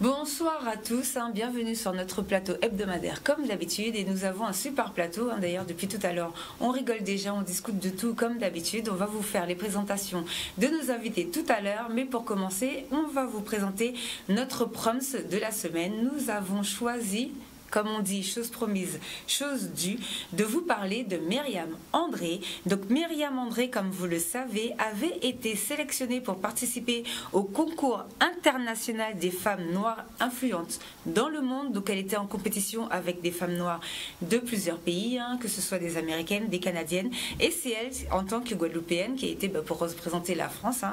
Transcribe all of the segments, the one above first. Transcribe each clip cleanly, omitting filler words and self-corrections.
Bonsoir à tous, bienvenue sur notre plateau hebdomadaire comme d'habitude et nous avons un super plateau, d'ailleurs depuis tout à l'heure on rigole déjà, on discute de tout comme d'habitude, on va vous faire les présentations de nos invités tout à l'heure, mais pour commencer on va vous présenter notre proms de la semaine. Nous avons choisi, comme on dit, chose promise, chose due, de vous parler de Myriam André. Donc Myriam André, comme vous le savez, avait été sélectionnée pour participer au concours international des femmes noires influentes dans le monde. Donc elle était en compétition avec des femmes noires de plusieurs pays, que ce soit des Américaines, des Canadiennes. Et c'est elle, en tant que Guadeloupéenne, qui a été pour représenter la France.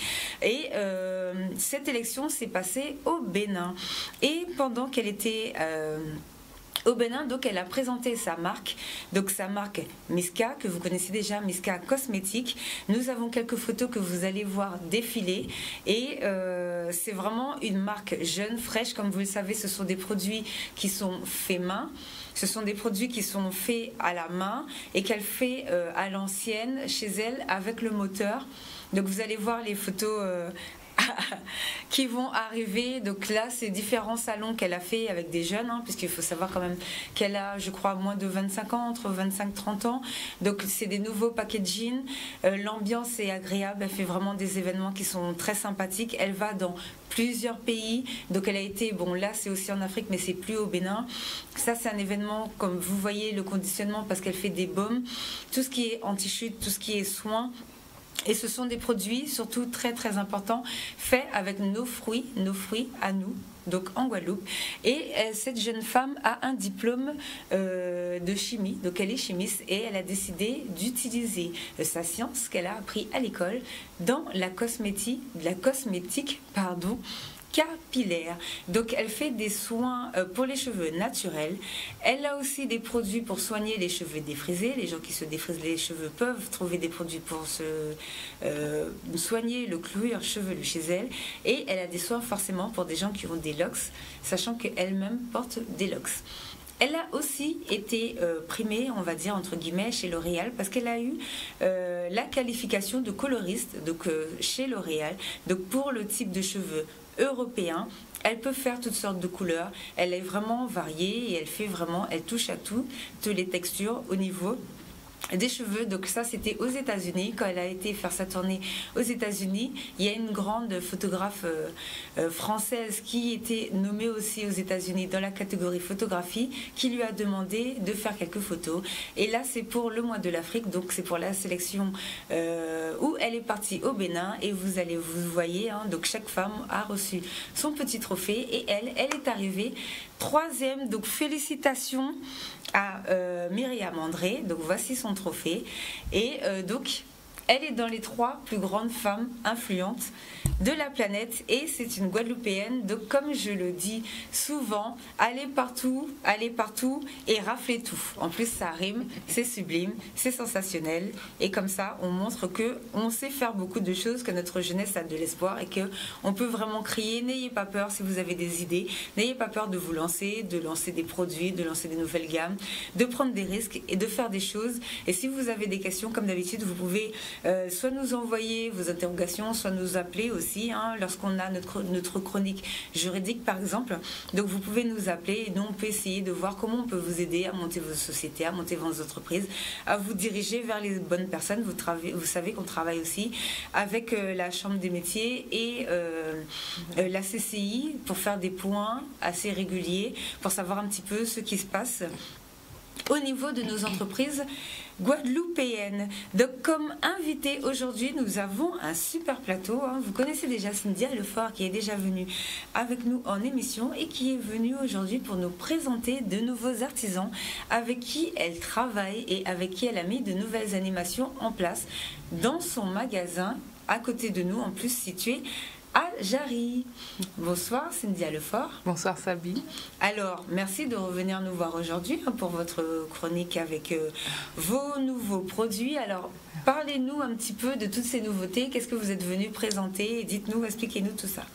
Cette élection s'est passée au Bénin. Et pendant qu'elle était au Bénin, donc elle a présenté sa marque, Miska, que vous connaissez déjà, Miska Cosmétiques. Nous avons quelques photos que vous allez voir défiler et c'est vraiment une marque jeune, fraîche. Comme vous le savez, ce sont des produits qui sont faits main. Ce sont des produits qui sont faits à la main et qu'elle fait à l'ancienne chez elle avec le moteur. Donc vous allez voir les photos qui vont arriver. Donc là, c'est différents salons qu'elle a fait avec des jeunes, puisqu'il faut savoir quand même qu'elle a, je crois, moins de 25 ans, entre 25 et 30 ans. Donc c'est des nouveaux packaging. L'ambiance est agréable. Elle fait vraiment des événements qui sont très sympathiques. Elle va dans plusieurs pays. Donc elle a été, là c'est aussi en Afrique, mais c'est plus au Bénin. Ça, c'est un événement, comme vous voyez, le conditionnement, parce qu'elle fait des baumes, tout ce qui est anti-chute, tout ce qui est soins. Et ce sont des produits, surtout très très importants, faits avec nos fruits à nous, donc en Guadeloupe. Et cette jeune femme a un diplôme de chimie, donc elle est chimiste et elle a décidé d'utiliser sa science qu'elle a appris à l'école dans la cosmétique, capillaire. Donc elle fait des soins pour les cheveux naturels. Elle a aussi des produits pour soigner les cheveux défrisés. Les gens qui se défrisent les cheveux peuvent trouver des produits pour soigner le cuir chevelu chez elle. Et elle a des soins forcément pour des gens qui ont des locks, sachant qu'elle-même porte des locks. Elle a aussi été primée, on va dire, entre guillemets, chez L'Oréal, parce qu'elle a eu la qualification de coloriste chez L'Oréal, donc pour le type de cheveux européen. Elle peut faire toutes sortes de couleurs, elle est vraiment variée et elle touche à toutes les textures au niveau des cheveux. Donc ça, c'était aux États-Unis. Quand elle a été faire sa tournée aux États-Unis, il y a une grande photographe française qui était nommée aussi aux États-Unis dans la catégorie photographie, qui lui a demandé de faire quelques photos. Et là, c'est pour le mois de l'Afrique, donc c'est pour la sélection où elle est partie au Bénin. Et vous voyez, donc chaque femme a reçu son petit trophée et elle est arrivée troisième. Donc félicitations à Myriam André. Donc voici son trophée et donc elle est dans les 3 plus grandes femmes influentes de la planète et c'est une Guadeloupéenne. Donc comme je le dis souvent, allez partout et raflez tout. En plus ça rime, c'est sublime, c'est sensationnel et comme ça on montre que on sait faire beaucoup de choses, que notre jeunesse a de l'espoir et que on peut vraiment crier. N'ayez pas peur si vous avez des idées, n'ayez pas peur de vous lancer, de lancer des produits, de lancer des nouvelles gammes, de prendre des risques et de faire des choses. Et si vous avez des questions, comme d'habitude, vous pouvez soit nous envoyer vos interrogations, soit nous appeler aussi, lorsqu'on a notre chronique juridique par exemple. Donc vous pouvez nous appeler et nous on peut essayer de voir comment on peut vous aider à monter vos sociétés, à monter vos entreprises, à vous diriger vers les bonnes personnes. Vous savez qu'on travaille aussi avec la Chambre des métiers et la CCI pour faire des points assez réguliers, pour savoir un petit peu ce qui se passe au niveau de nos entreprises guadeloupéennes. Donc comme invité aujourd'hui, nous avons un super plateau. Vous connaissez déjà Cynthia Lefort qui est déjà venue avec nous en émission et qui est venue aujourd'hui pour nous présenter de nouveaux artisans avec qui elle travaille et avec qui elle a mis de nouvelles animations en place dans son magasin à côté de nous, en plus situé à Jarry. Bonsoir Cynthia Lefort. Bonsoir Sabi. Alors, merci de revenir nous voir aujourd'hui pour votre chronique avec vos nouveaux produits. Alors, parlez-nous un petit peu de toutes ces nouveautés. Qu'est-ce que vous êtes venu présenter? Dites-nous, expliquez-nous tout ça.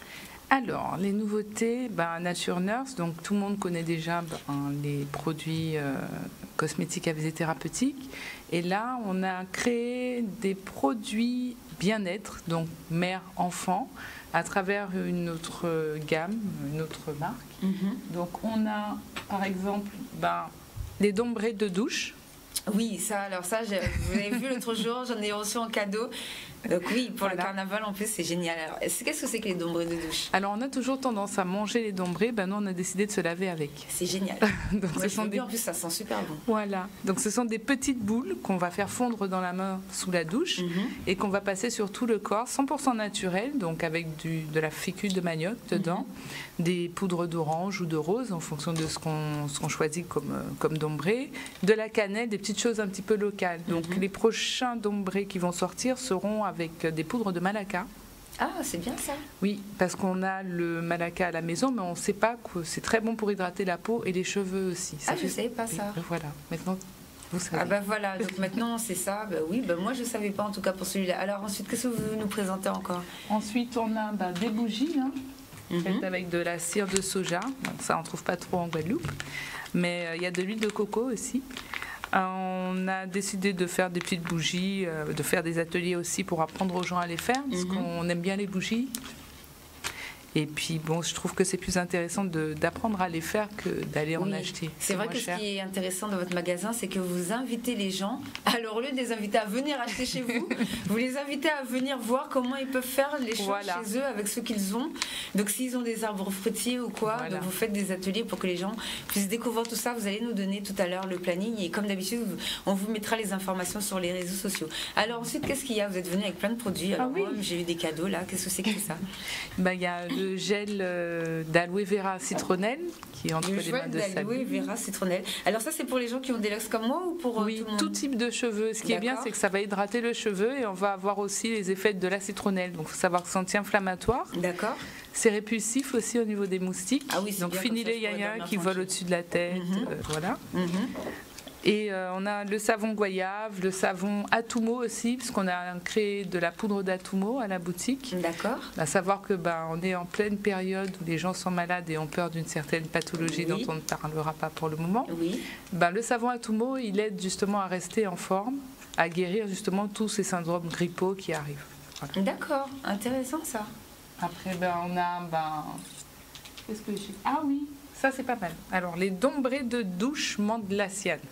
Alors, les nouveautés, Nature Nurse, donc tout le monde connaît déjà les produits cosmétiques à visée thérapeutique. Et là, on a créé des produits bien-être, donc mère-enfant, à travers une autre gamme, une autre marque. Donc, on a, par exemple, les dombrés de douche. Oui, ça, vous avez vu l'autre jour, j'en ai reçu en cadeau. Donc oui, pour le carnaval en plus, c'est génial. Alors, qu'est-ce que c'est que les dombrés de douche? Alors, on a toujours tendance à manger les dombrés. Nous, on a décidé de se laver avec. C'est génial. Donc, En plus, ça sent super bon. Voilà. Donc, ce sont des petites boules qu'on va faire fondre dans la main sous la douche et qu'on va passer sur tout le corps, 100% naturel, donc avec de la fécule de manioc dedans, des poudres d'orange ou de rose en fonction de ce qu'on choisit comme dombré, de la cannelle, des petites choses un petit peu locales. Donc, les prochains dombrés qui vont sortir seront avec des poudres de Malacca. Ah, c'est bien ça. Oui, parce qu'on a le Malacca à la maison, mais on ne sait pas que c'est très bon pour hydrater la peau et les cheveux aussi. Je ne savais pas ça. Voilà, maintenant vous savez. Voilà, donc maintenant c'est ça. Moi je ne savais pas en tout cas pour celui-là. Alors ensuite, qu'est-ce que vous nous présentez encore? Ensuite, on a des bougies, faites avec de la cire de soja. Bon, ça, on ne trouve pas trop en Guadeloupe, mais il y a de l'huile de coco aussi. On a décidé de faire des petites bougies, de faire des ateliers aussi pour apprendre aux gens à les faire, parce qu'on aime bien les bougies. Et puis, je trouve que c'est plus intéressant d'apprendre à les faire que d'aller en acheter. C'est vrai que ce qui est intéressant dans votre magasin, c'est que vous invitez les gens, alors au lieu de les inviter à venir acheter chez vous, vous les invitez à venir voir comment ils peuvent faire les choses chez eux avec ce qu'ils ont. Donc s'ils ont des arbres fruitiers ou quoi, donc vous faites des ateliers pour que les gens puissent découvrir tout ça. Vous allez nous donner tout à l'heure le planning et comme d'habitude, on vous mettra les informations sur les réseaux sociaux. Alors ensuite, qu'est-ce qu'il y a? Vous êtes venu avec plein de produits. Alors moi, j'ai eu des cadeaux là. Qu'est-ce que c'est que ça? Il y a le gel d'aloe vera citronnelle qui est entre les mains de Sabine. L'aloe vera citronnelle. Alors ça, c'est pour les gens qui ont des locks comme moi ou pour tout le monde? Tout type de cheveux. Ce qui est bien, c'est que ça va hydrater le cheveu et on va avoir aussi les effets de la citronnelle. Donc il faut savoir que c'est anti-inflammatoire. D'accord. C'est répulsif aussi au niveau des moustiques. Ah oui, donc fini les yaya qui volent au-dessus de la tête. Voilà. Et on a le savon goyave, le savon Atumo aussi, puisqu'on a créé de la poudre d'Atumo à la boutique. D'accord. À savoir que on est en pleine période où les gens sont malades et ont peur d'une certaine pathologie dont on ne parlera pas pour le moment. Oui. Le savon Atumo, il aide justement à rester en forme, à guérir justement tous ces syndromes grippaux qui arrivent. Voilà. D'accord, intéressant ça. Après, on a... Qu'est-ce que j'ai... Ah oui, ça c'est pas mal. Alors, les dombrés de douche menthe glaciale.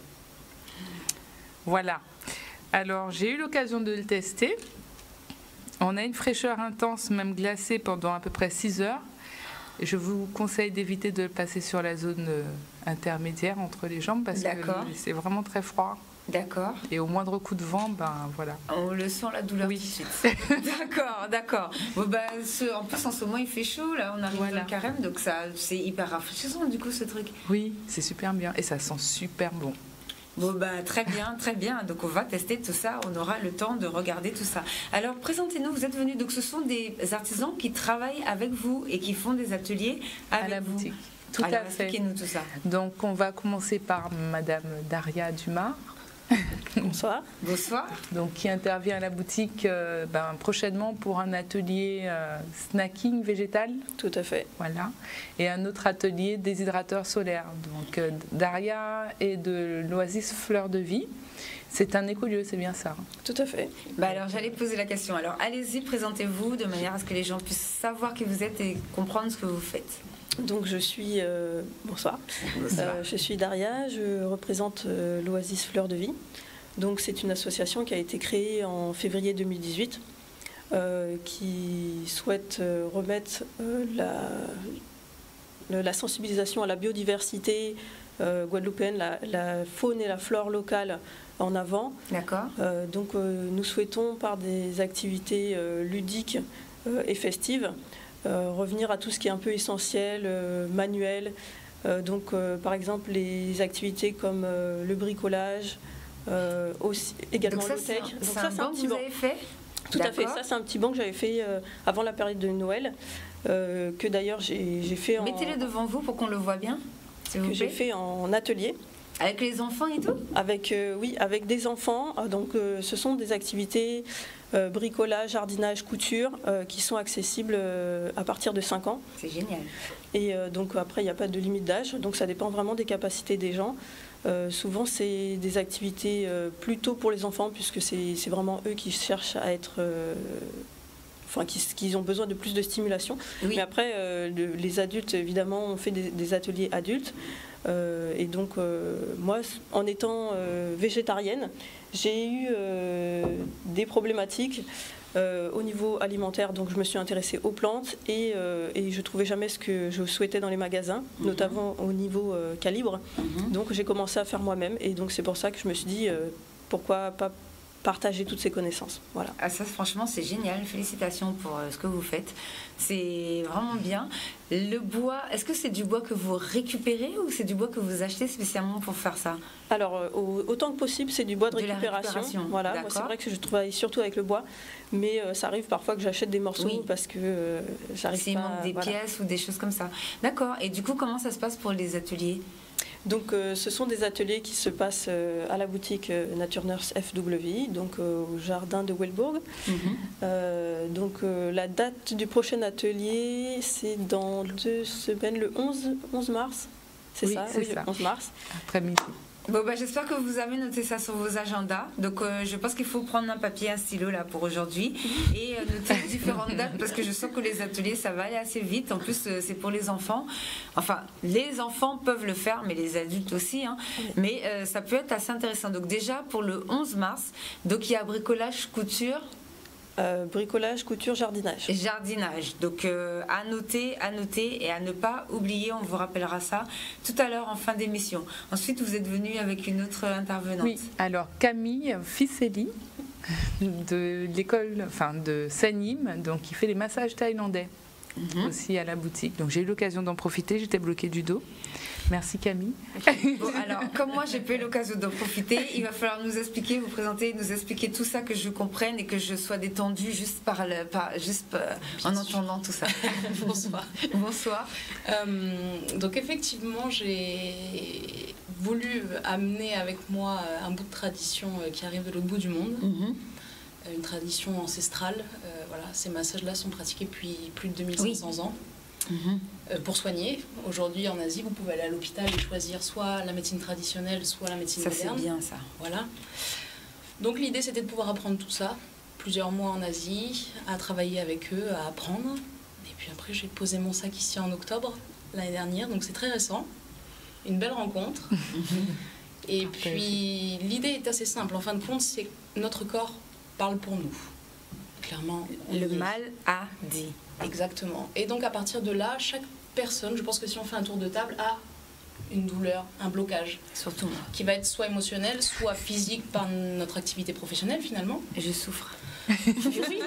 Voilà. Alors, j'ai eu l'occasion de le tester. On a une fraîcheur intense, même glacée, pendant à peu près 6 heures. Je vous conseille d'éviter de le passer sur la zone intermédiaire entre les jambes parce que c'est vraiment très froid. D'accord. Et au moindre coup de vent, voilà. On le sent la douleur tout de suite. D'accord. En plus, en ce moment, il fait chaud. Là, on arrive dans le carême, donc c'est hyper rafraîchissant du coup ce truc. Oui, c'est super bien et ça sent super bon. Très bien. Donc on va tester tout ça, on aura le temps de regarder tout ça. Alors présentez-nous, vous êtes venus, donc ce sont des artisans qui travaillent avec vous et qui font des ateliers avec la vous. Boutique. Tout à fait. Expliquez-nous tout ça. Donc on va commencer par Madame Daria Dumas. Bonsoir. Bonsoir. Donc, qui intervient à la boutique prochainement pour un atelier snacking végétal. Tout à fait. Voilà. Et un autre atelier déshydrateur solaire. Donc, Daria est de l'Oasis Fleur de Vie. C'est un écolieu, c'est bien ça? Tout à fait. Alors, j'allais poser la question. Alors, allez-y, présentez-vous de manière à ce que les gens puissent savoir qui vous êtes et comprendre ce que vous faites. Donc je suis bonsoir. Je suis Daria, je représente l'Oasis Fleur de Vie. Donc c'est une association qui a été créée en février 2018 qui souhaite remettre la sensibilisation à la biodiversité guadeloupéenne, la faune et la flore locale en avant. D'accord. Donc nous souhaitons par des activités ludiques et festives revenir à tout ce qui est un peu essentiel, manuel. Par exemple, les activités comme le bricolage, aussi, également l'OTEC. Donc ça, c'est un petit banc que vous avez fait? Tout à fait. Ça, c'est un petit banc que j'avais fait avant la période de Noël, que d'ailleurs j'ai fait Mettez-le devant vous pour qu'on le voit bien, s'il vous plaît. Que j'ai fait en atelier. Avec les enfants et tout? Avec des enfants. Donc, ce sont des activités bricolage, jardinage, couture, qui sont accessibles à partir de 5 ans. C'est génial. Et donc après, il n'y a pas de limite d'âge, donc ça dépend vraiment des capacités des gens. Souvent, c'est des activités plutôt pour les enfants, puisque c'est vraiment eux qui cherchent à être... Enfin, qui ont besoin de plus de stimulation. Oui. Mais après, les adultes, évidemment, ont fait des ateliers adultes. Et donc, moi, en étant végétarienne, j'ai eu des problématiques au niveau alimentaire. Donc, je me suis intéressée aux plantes et je ne trouvais jamais ce que je souhaitais dans les magasins, notamment au niveau calibre. Donc, j'ai commencé à faire moi-même. Et donc, c'est pour ça que je me suis dit, pourquoi pas partager toutes ces connaissances. Voilà. Ah, ça, franchement, c'est génial. Félicitations pour ce que vous faites. C'est vraiment bien. Le bois, est-ce que c'est du bois que vous récupérez ou c'est du bois que vous achetez spécialement pour faire ça? Alors, autant que possible, c'est du bois de récupération. Voilà. Moi, c'est vrai que je travaille surtout avec le bois, mais ça arrive parfois que j'achète des morceaux parce que j'arrive pas... S'il manque des pièces ou des choses comme ça. D'accord. Et du coup, comment ça se passe pour les ateliers? Donc, ce sont des ateliers qui se passent à la boutique Nature Nurse FWI, donc au jardin de Welbourg. Donc, la date du prochain atelier, c'est dans 2 semaines, le 11 mars. C'est ça, le 11 mars. Après-midi. Bon, j'espère que vous avez noté ça sur vos agendas. Donc, je pense qu'il faut prendre un papier, un stylo là pour aujourd'hui et noter différentes dates parce que je sens que les ateliers, ça va aller assez vite. En plus, c'est pour les enfants. Enfin, les enfants peuvent le faire, mais les adultes aussi. Hein. Mais ça peut être assez intéressant. Donc, déjà, pour le 11 mars, donc il y a bricolage, couture. Bricolage, couture, jardinage. Jardinage. Donc à noter et à ne pas oublier, on vous rappellera ça tout à l'heure en fin d'émission. Ensuite, vous êtes venu avec une autre intervenante. Oui, alors Camille Fisselli de l'école de Sanim, donc qui fait les massages thaïlandais aussi à la boutique. Donc j'ai eu l'occasion d'en profiter, j'étais bloquée du dos. Merci Camille. Bon, alors, comme moi j'ai pas eu l'occasion d'en profiter, il va falloir nous expliquer, vous présenter, nous expliquer tout ça, que je comprenne et que je sois détendue juste en entendant tout ça. Bonsoir. Bonsoir. Donc effectivement, j'ai voulu amener avec moi un bout de tradition qui arrive de l'autre bout du monde. Une tradition ancestrale. Voilà, ces massages-là sont pratiqués depuis plus de 2500 ans. Pour soigner. Aujourd'hui en Asie, vous pouvez aller à l'hôpital et choisir soit la médecine traditionnelle, soit la médecine moderne. Ça c'est bien ça. Voilà. Donc l'idée c'était de pouvoir apprendre tout ça, plusieurs mois en Asie, à travailler avec eux, à apprendre. Et puis après j'ai posé mon sac ici en octobre l'année dernière, donc c'est très récent. Une belle rencontre. Et puis l'idée est assez simple. En fin de compte, c'est que notre corps parle pour nous. Clairement. Le mal a dit. Exactement. Et donc à partir de là, chaque personne, je pense que si on fait un tour de table, a une douleur, un blocage. Surtout moi. Qui va être soit émotionnel, soit physique par notre activité professionnelle finalement. Et je souffre. Oui.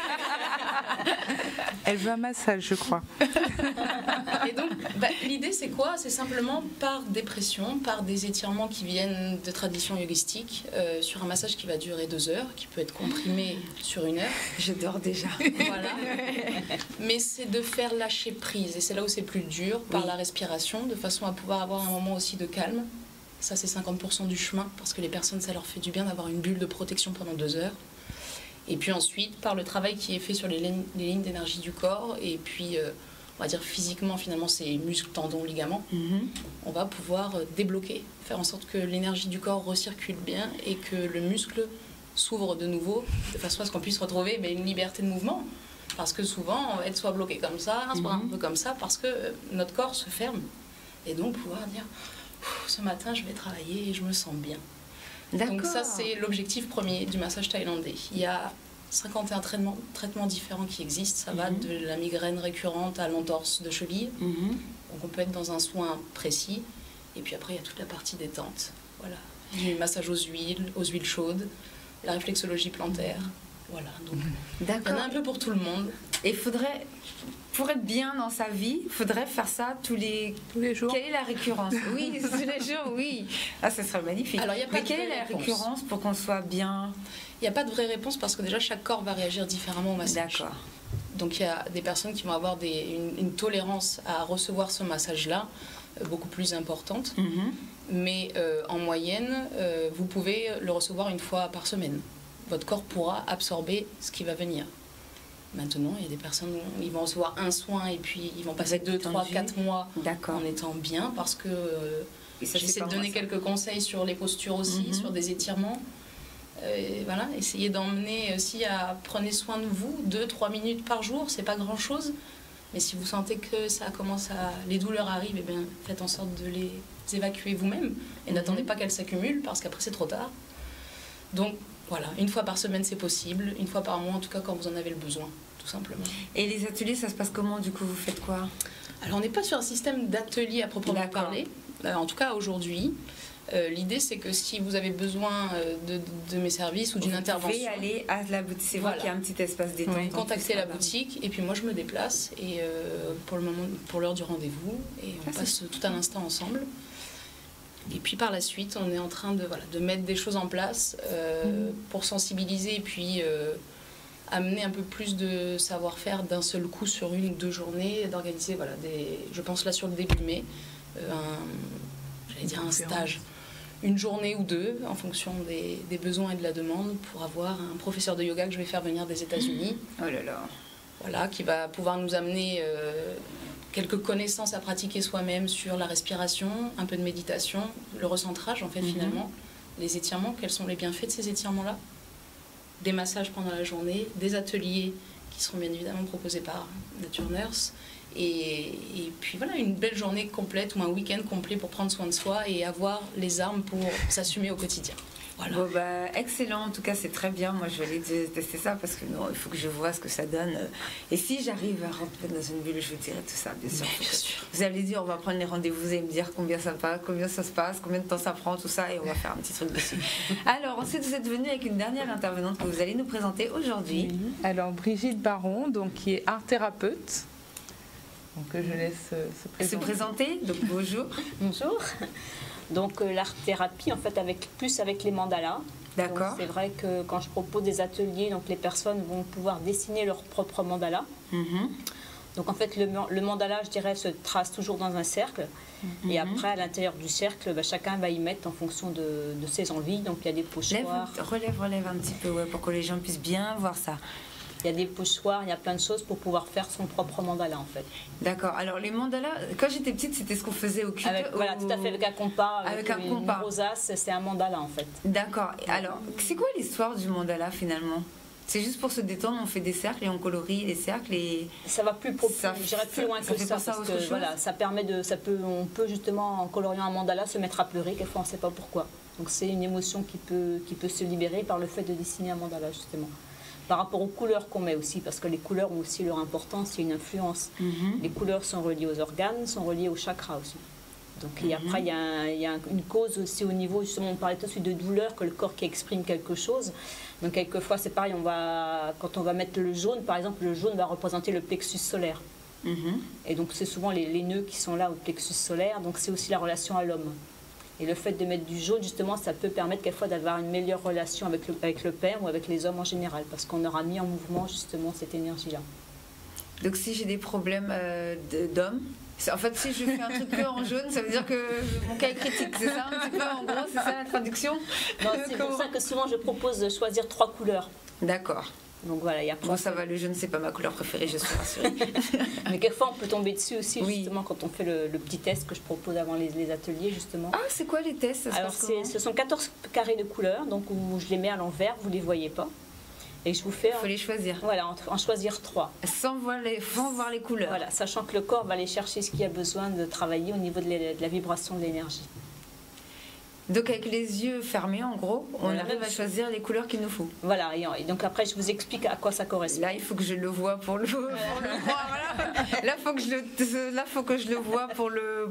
Elle veut un massage, je crois. Et donc, l'idée c'est quoi? C'est simplement par dépression, par des étirements qui viennent de traditions yogistiques, sur un massage qui va durer 2 heures, qui peut être comprimé sur 1 heure. Je dors déjà. Voilà. Mais c'est de faire lâcher prise, et c'est là où c'est plus dur, par la respiration, de façon à pouvoir avoir un moment aussi de calme. Ça c'est 50% du chemin, parce que les personnes, ça leur fait du bien d'avoir une bulle de protection pendant 2 heures. Et puis ensuite, par le travail qui est fait sur les lignes d'énergie du corps, et puis, on va dire physiquement, finalement, c'est muscles, tendons, ligaments, on va pouvoir débloquer, faire en sorte que l'énergie du corps recircule bien et que le muscle s'ouvre de nouveau, de façon à ce qu'on puisse retrouver une liberté de mouvement. Parce que souvent, on va être soit bloqué comme ça, soit un peu comme ça, parce que notre corps se ferme. Et donc, pouvoir dire, ce matin, je vais travailler et je me sens bien. Donc ça, c'est l'objectif premier du massage thaïlandais. Il y a 51 traitements différents qui existent. Ça va de la migraine récurrente à l'entorse de cheville. Donc on peut être dans un soin précis. Et puis après, il y a toute la partie détente. Voilà. Du massage aux huiles chaudes, la réflexologie plantaire. Voilà. Donc il y en a un peu pour tout le monde. Et pour être bien dans sa vie, il faudrait faire ça tous les jours. Quelle est la récurrence? Oui, tous les jours, oui. Ah, ça serait magnifique. Alors, mais quelle est la récurrence pour qu'on soit bien? Il n'y a pas de vraie réponse parce que déjà, chaque corps va réagir différemment au massage. D'accord. Donc, il y a des personnes qui vont avoir une tolérance à recevoir ce massage-là beaucoup plus importante. Mais en moyenne, vous pouvez le recevoir 1 fois par semaine. votre corps pourra absorber ce qui va venir. Maintenant, il y a des personnes, ils vont recevoir un soin et puis ils vont passer 2, 3, 4 mois en étant bien parce que j'essaie de donner quelques conseils sur les postures aussi, sur des étirements. Voilà, essayez d'emmener aussi à prenez soin de vous 2-3 minutes par jour, c'est pas grand chose, mais si vous sentez que les douleurs arrivent, eh bien, faites en sorte de les évacuer vous-même et n'attendez pas qu'elles s'accumulent parce qu'après c'est trop tard. Donc voilà, 1 fois par semaine c'est possible, 1 fois par mois en tout cas quand vous en avez le besoin, tout simplement. Et les ateliers, ça se passe comment du coup? Vous faites quoi? Alors on n'est pas sur un système d'atelier à proprement parler, en tout cas aujourd'hui. L'idée c'est que si vous avez besoin de mes services ou d'une intervention, vous pouvez aller à la boutique, c'est vrai qu'il y a un petit espace détente. Oui. Contactez la boutique et puis moi je me déplace et pour l'heure du rendez-vous et on passe tout un instant ensemble. Et puis par la suite, on est en train de mettre des choses en place pour sensibiliser et puis amener un peu plus de savoir-faire d'un seul coup sur 1 ou 2 journées, d'organiser, je pense là sur le début mai, un stage, 1 journée ou 2 en fonction des besoins et de la demande pour avoir un professeur de yoga que je vais faire venir des États-Unis. Oh là là. Voilà, qui va pouvoir nous amener quelques connaissances à pratiquer soi-même sur la respiration, un peu de méditation, le recentrage en fait finalement, les étirements, quels sont les bienfaits de ces étirements-là, des massages pendant la journée, des ateliers qui seront bien évidemment proposés par Nature Nurse et puis voilà, une belle journée complète ou un week-end complet pour prendre soin de soi et avoir les armes pour s'assumer au quotidien. Voilà. Bon, excellent, en tout cas c'est très bien. Moi je vais aller tester ça parce que il faut que je vois ce que ça donne. Et si j'arrive à rentrer dans une bulle, je vous dirai tout ça, bien sûr. Vous allez dire, on va prendre les rendez-vous, vous allez me dire combien ça se passe, combien de temps ça prend, tout ça, et on va faire un petit truc dessus. Alors ensuite vous êtes venue avec une dernière intervenante que vous allez nous présenter aujourd'hui. Oui. Alors Brigitte Baron, donc, qui est art thérapeute. Donc je laisse se présenter. Donc bonjour. Bonjour. Donc l'art-thérapie, en fait, plus avec les mandalas. D'accord. C'est vrai que quand je propose des ateliers, donc les personnes vont pouvoir dessiner leur propre mandala. Donc en fait, le mandala, je dirais, se trace toujours dans un cercle. Et après, à l'intérieur du cercle, chacun va y mettre en fonction de ses envies. Donc il y a des pochoirs. Relève un petit peu, pour que les gens puissent bien voir ça. Il y a des pochoirs, il y a plein de choses pour pouvoir faire son propre mandala en fait. D'accord. Alors les mandalas, quand j'étais petite, c'était ce qu'on faisait au cube. Voilà, tout à fait, avec un compas. Avec un compas. Une rosace, c'est un mandala en fait. D'accord. Alors, c'est quoi l'histoire du mandala finalement? C'est juste pour se détendre, on fait des cercles et on colorie les cercles et... Ça va plus profond, j'irai plus loin que ça, parce que voilà, on peut justement, en coloriant un mandala, se mettre à pleurer, quelquefois on ne sait pas pourquoi. Donc c'est une émotion qui peut se libérer par le fait de dessiner un mandala justement. Par rapport aux couleurs qu'on met aussi, parce que les couleurs ont aussi leur importance, il y a une influence. Les couleurs sont reliées aux organes, sont reliées aux chakras aussi. Donc et après, il y a une cause aussi au niveau, justement, on parlait tout de suite de douleur, que le corps qui exprime quelque chose. Donc quelquefois, c'est pareil, quand on va mettre le jaune, par exemple, le jaune va représenter le plexus solaire. Et donc c'est souvent les nœuds qui sont là au plexus solaire, donc c'est aussi la relation à l'homme. Et le fait de mettre du jaune, justement, ça peut permettre quelquefois d'avoir une meilleure relation avec le père ou avec les hommes en général, parce qu'on aura mis en mouvement justement cette énergie-là. Donc si j'ai des problèmes d'hommes, en fait si je fais un truc que en jaune, ça veut dire que mon cas est critique, c'est ça un petit peu en gros, c'est ça la traduction? Non, c'est pour ça que souvent je propose de choisir 3 couleurs. D'accord. Donc voilà, il y a bon, ça va, le jaune, c'est pas ma couleur préférée, je suis rassurée. Mais quelquefois, on peut tomber dessus aussi, justement, quand on fait le petit test que je propose avant les ateliers, justement. Ah, c'est quoi les tests? Alors, ce sont 14 carrés de couleurs, donc où je les mets à l'envers, vous ne les voyez pas. Et je vous fais... Il faut les choisir. Voilà, en choisir 3. Sans voir les couleurs. Voilà, sachant que le corps va aller chercher ce qu'il a besoin de travailler au niveau de la vibration de l'énergie. Donc avec les yeux fermés, en gros, on arrive à choisir les couleurs qu'il nous faut. Voilà, et donc après je vous explique à quoi ça correspond. Là, il faut que je le vois pour le voir. Voilà. Là, faut que je le vois pour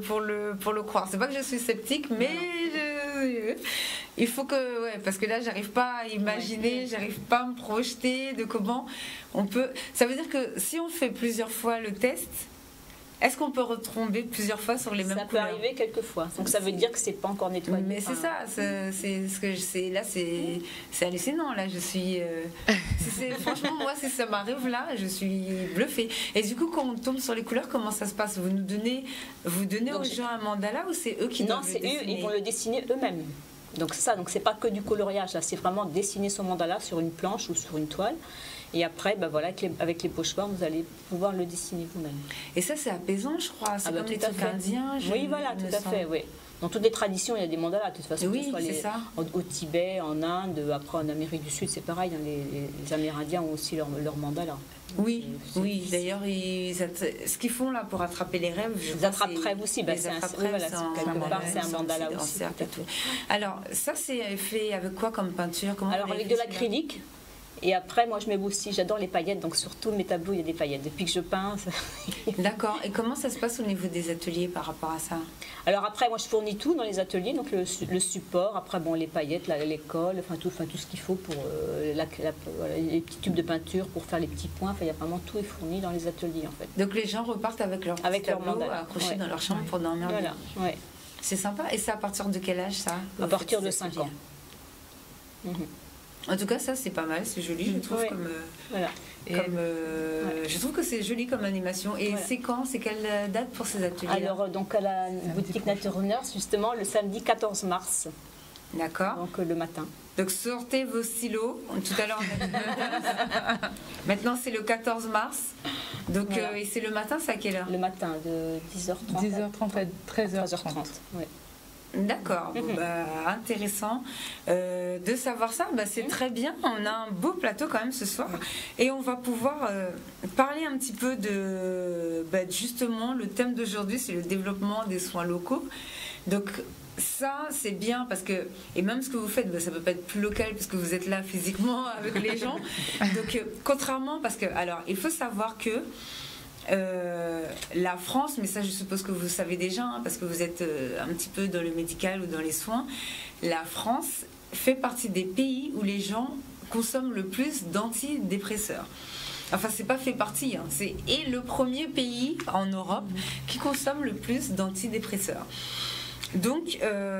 le croire. C'est pas que je suis sceptique, mais il faut que parce que là, j'arrive pas à imaginer, j'arrive pas à me projeter de comment on peut. Ça veut dire que si on fait plusieurs fois le test. Est-ce qu'on peut retomber plusieurs fois sur les mêmes couleurs? Ça peut arriver quelques fois. Donc ça veut dire que c'est pas encore nettoyé. Mais c'est ça, c'est ce que je sais. Là, c'est hallucinant. Là, je suis. Franchement, moi, si ça m'arrive là, je suis bluffée. Et du coup, quand on tombe sur les couleurs, comment ça se passe? Vous donnez aux gens un mandala ou c'est eux qui doivent le dessiner? Non, c'est eux. Ils vont le dessiner eux-mêmes. Donc c'est ça, donc c'est pas que du coloriage, là, c'est vraiment dessiner son mandala sur une planche ou sur une toile. Et après, voilà, avec les pochoirs, vous allez pouvoir le dessiner vous-même. Et ça, c'est apaisant, je crois. C'est comme les trucs indiens. Oui, voilà, tout à fait, oui. Dans toutes les traditions, il y a des mandalas, de toute façon, oui, que ce soit au Tibet, en Inde, après en Amérique du Sud, c'est pareil, hein, les Amérindiens ont aussi leur mandala. Oui, oui. D'ailleurs, ce qu'ils font là pour attraper les rêves, les attrape-rêves aussi, c'est un mandala aussi. Alors, ça, c'est fait avec quoi comme peinture? Alors, avec de l'acrylique. Et après, moi, je mets aussi, j'adore les paillettes, donc sur tous mes tableaux, il y a des paillettes. Depuis que je peins... D'accord. Et comment ça se passe au niveau des ateliers par rapport à ça? Alors après, moi, je fournis tout dans les ateliers, donc le support, après, les paillettes, l'école, enfin tout ce qu'il faut pour les petits tubes de peinture, pour faire les petits points. Enfin, il y a vraiment tout est fourni dans les ateliers, en fait. Donc les gens repartent avec leur mandala accroché dans leur chambre pour dormir bien. Voilà, ouais. C'est sympa. Et c'est à partir de quel âge, ça? À partir de 5 ans. En tout cas, ça, c'est pas mal, c'est joli, je trouve, je trouve que c'est joli comme animation. Et c'est quand? C'est quelle date pour ces ateliers? Alors, donc, à la boutique Nature Nurse, justement, le samedi 14 mars. D'accord. Donc, le matin. Donc, sortez vos stylos. Tout à l'heure, on a dit maintenant, c'est le 14 mars. Donc, et c'est le matin, c'est à quelle heure? Le matin, de 10h30. 10h30 à 13h30. Oui. D'accord, intéressant de savoir ça. C'est très bien. On a un beau plateau quand même ce soir et on va pouvoir parler un petit peu de justement le thème d'aujourd'hui, c'est le développement des soins locaux. Donc ça c'est bien parce que, et même ce que vous faites, ça peut pas être plus local puisque vous êtes là physiquement avec les gens. Donc contrairement, parce que alors il faut savoir que la France, mais ça je suppose que vous savez déjà, parce que vous êtes un petit peu dans le médical ou dans les soins, la France fait partie des pays où les gens consomment le plus d'antidépresseurs. Enfin, c'est pas fait partie, c'est le premier pays en Europe qui consomme le plus d'antidépresseurs. Donc,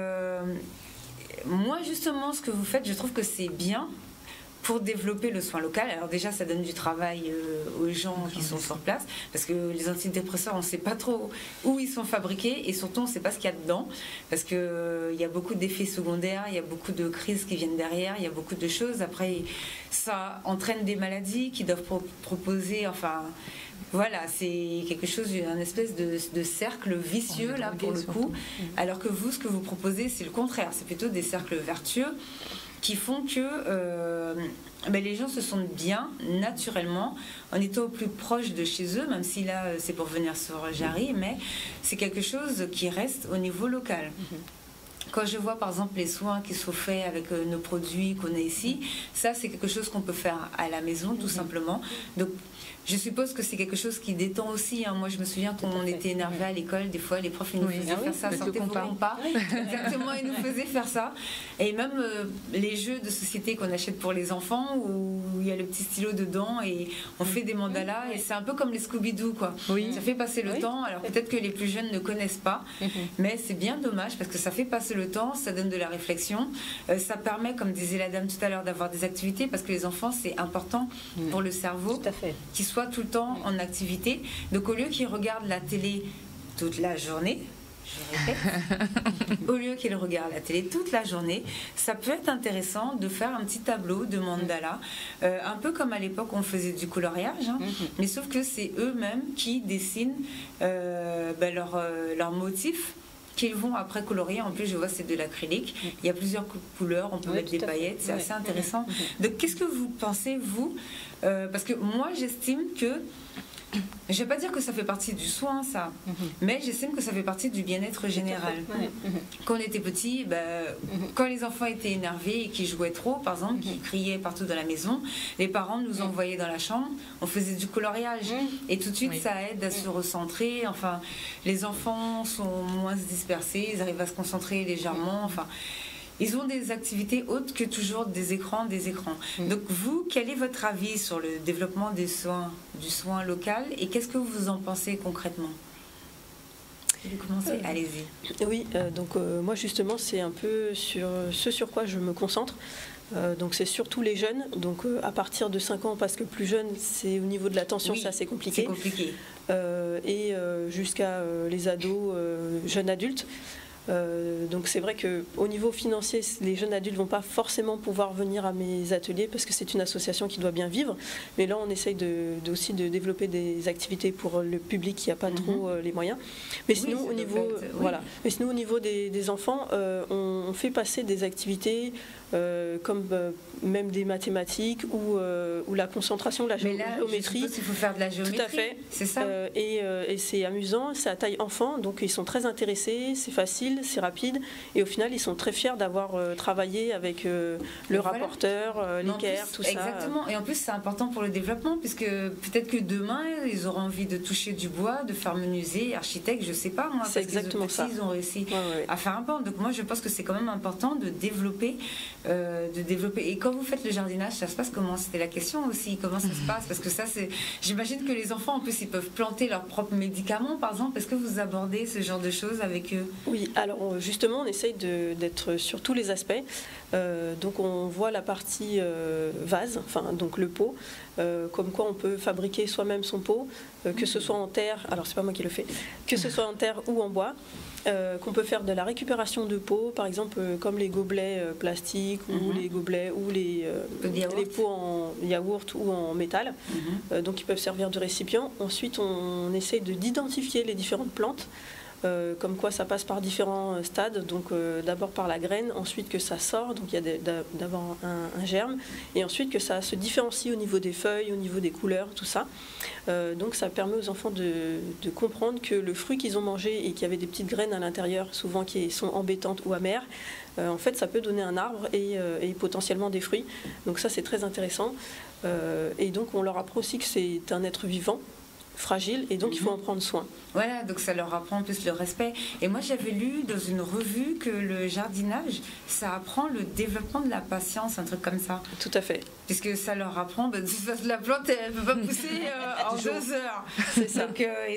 moi justement, ce que vous faites, je trouve que c'est bien pour développer le soin local. Alors déjà, ça donne du travail aux gens qui sont sur place, parce que les antidépresseurs, on ne sait pas trop où ils sont fabriqués, et surtout, on ne sait pas ce qu'il y a dedans, parce qu'il y a beaucoup d'effets secondaires, il y a beaucoup de crises qui viennent derrière, il y a beaucoup de choses. Après, ça entraîne des maladies qui doivent proposer... Enfin, voilà, c'est quelque chose, un espèce de cercle vicieux, là, pour le coup. Alors que vous, ce que vous proposez, c'est le contraire. C'est plutôt des cercles vertueux qui font que les gens se sentent bien naturellement en étant au plus proche de chez eux, même si là c'est pour venir sur Jarry, mais c'est quelque chose qui reste au niveau local. Quand je vois par exemple les soins qui sont faits avec nos produits qu'on a ici, ça c'est quelque chose qu'on peut faire à la maison tout simplement. Donc je suppose que c'est quelque chose qui détend aussi. Moi, je me souviens quand on était énervé à l'école, des fois, les profs, ils nous faisaient faire ça, sortez-vous pas. Exactement, ils nous faisaient faire ça. Et même les jeux de société qu'on achète pour les enfants, où il y a le petit stylo dedans et on fait des mandalas. Et c'est un peu comme les Scooby-Doo, quoi. Ça fait passer le temps. Alors peut-être que les plus jeunes ne connaissent pas, mais c'est bien dommage parce que ça fait passer le temps, ça donne de la réflexion. Ça permet, comme disait la dame tout à l'heure, d'avoir des activités parce que les enfants, c'est important pour le cerveau. Tout à fait. Qu'ils soient tout le temps en activité. Donc au lieu qu'ils regardent la télé toute la journée, je répète, au lieu qu'ils regardent la télé toute la journée, ça peut être intéressant de faire un petit tableau de mandala, un peu comme à l'époque on faisait du coloriage, mais sauf que c'est eux-mêmes qui dessinent leurs motifs qu'ils vont après colorier. En plus, je vois, c'est de l'acrylique. Il y a plusieurs couleurs, on peut mettre des paillettes, c'est assez intéressant. Donc, qu'est-ce que vous pensez, vous parce que moi, j'estime que, je ne vais pas dire que ça fait partie du soin, ça, mais j'estime que ça fait partie du bien-être général. Quand on était petit, quand les enfants étaient énervés et qu'ils jouaient trop, par exemple, qu'ils criaient partout dans la maison, les parents nous envoyaient dans la chambre, on faisait du coloriage. Et tout de suite, ça aide à se recentrer. Enfin, les enfants sont moins dispersés, ils arrivent à se concentrer légèrement. Enfin, ils ont des activités autres que toujours des écrans. Donc vous, quel est votre avis sur le développement du soin local et qu'est-ce que vous en pensez concrètement? Vous commencez, allez-y. Oui, donc moi justement c'est un peu sur ce sur quoi je me concentre. Donc c'est surtout les jeunes, donc à partir de 5 ans, parce que plus jeune, c'est au niveau de l'attention, c'est assez compliqué. C'est compliqué. Et jusqu'à les ados, jeunes adultes. Donc c'est vrai qu'au niveau financier, les jeunes adultes ne vont pas forcément pouvoir venir à mes ateliers parce que c'est une association qui doit bien vivre. Mais là, on essaye aussi de développer des activités pour le public qui n'a pas trop les moyens. Mais sinon, au niveau, Mais sinon, au niveau des enfants, on fait passer des activités comme même des mathématiques ou la concentration, la géométrie. Il faut faire de la géométrie. Tout à fait. C'est ça. Et c'est amusant, c'est à taille enfant, donc ils sont très intéressés, c'est facile, c'est rapide, et au final ils sont très fiers d'avoir travaillé avec le rapporteur, l'équerre, tout ça. Exactement, et en plus c'est important pour le développement, puisque peut-être que demain ils auront envie de toucher du bois, de faire menuisier, architecte, je sais pas moi, c'est exactement ça. Ils ont réussi à faire un pan, donc moi je pense que c'est quand même important de développer. Et quand vous faites le jardinage, ça se passe comment? C'était la question aussi, comment ça se passe? Parce que ça, j'imagine que les enfants en plus ils peuvent planter leurs propres médicaments par exemple. Est-ce que vous abordez ce genre de choses avec eux? Oui, alors justement on essaye d'être sur tous les aspects. Donc on voit la partie vase, enfin donc le pot, comme quoi on peut fabriquer soi-même son pot, que ce soit en terre, alors c'est pas moi qui le fais, que ce soit en terre ou en bois. Qu'on peut faire de la récupération de pots, par exemple comme les gobelets plastiques ou les gobelets ou les pots en yaourt ou en métal. Donc ils peuvent servir de récipient. Ensuite on essaye d'identifier les différentes plantes. Comme quoi ça passe par différents stades, donc d'abord par la graine, ensuite que ça sort, donc il y a d'abord un germe, et ensuite que ça se différencie au niveau des feuilles, au niveau des couleurs, tout ça. Donc ça permet aux enfants de comprendre que le fruit qu'ils ont mangé et qui avait des petites graines à l'intérieur, souvent qui sont embêtantes ou amères, en fait ça peut donner un arbre et potentiellement des fruits. Donc ça c'est très intéressant. Et donc on leur apprend aussi que c'est un être vivant, fragile, et donc il faut en prendre soin. Voilà, donc ça leur apprend en plus le respect. Et moi j'avais lu dans une revue que le jardinage, ça apprend le développement de la patience, un truc comme ça. Tout à fait. Puisque ça leur apprend, la plante elle ne peut pas pousser en 2 heures. C'est ça. Donc, et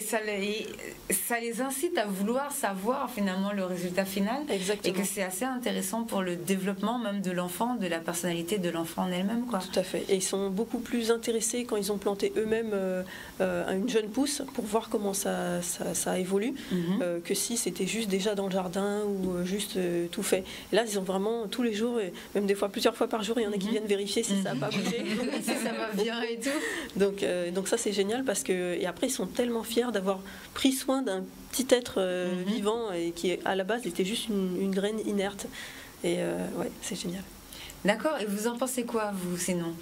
ça les incite à vouloir savoir finalement le résultat final. Exactement. Et que c'est assez intéressant pour le développement même de l'enfant, de la personnalité de l'enfant en elle-même, quoi. Tout à fait. Et ils sont beaucoup plus intéressés quand ils ont planté eux-mêmes une jeune pousse pour voir comment ça évolue, que si c'était juste déjà dans le jardin ou juste tout fait. Et là, ils ont vraiment tous les jours, et même des fois plusieurs fois par jour, il y en a qui viennent vérifier si ça n'a pas bougé. Si ça va bien et tout. Donc ça, c'est génial parce que... Et après, ils sont tellement fiers d'avoir pris soin d'un petit être vivant et qui, à la base, était juste une graine inerte. Et ouais, c'est génial. D'accord. Et vous en pensez quoi, vous, sinon?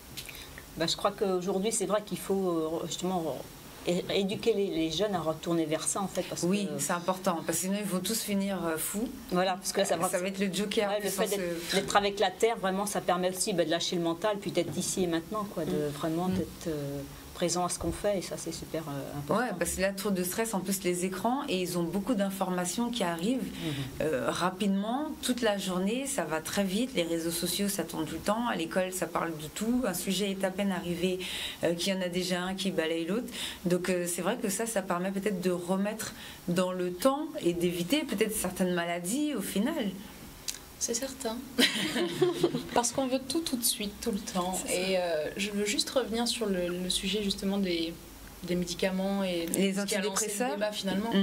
Je crois qu'aujourd'hui, c'est vrai qu'il faut justement éduquer les jeunes à retourner vers ça, en fait. Parce oui, c'est important, parce que sinon ils vont tous finir fous. Voilà, parce que là, ça va être le joker. Ouais, le fait d'être avec la terre, vraiment, ça permet aussi de lâcher le mental, puis d'être ici et maintenant, quoi, de vraiment d'être présent à ce qu'on fait, et ça, c'est super important. Ouais, parce que là, trop de stress, en plus les écrans, et ils ont beaucoup d'informations qui arrivent rapidement, toute la journée, ça va très vite, les réseaux sociaux, ça tourne tout le temps, à l'école, ça parle de tout, un sujet est à peine arrivé, qu'il y en a déjà un qui balaye l'autre, donc c'est vrai que ça permet peut-être de remettre dans le temps et d'éviter peut-être certaines maladies au final. C'est certain. Parce qu'on veut tout de suite, tout le temps. Et je veux juste revenir sur le sujet justement des médicaments et les antidépresseurs. Le débat, finalement.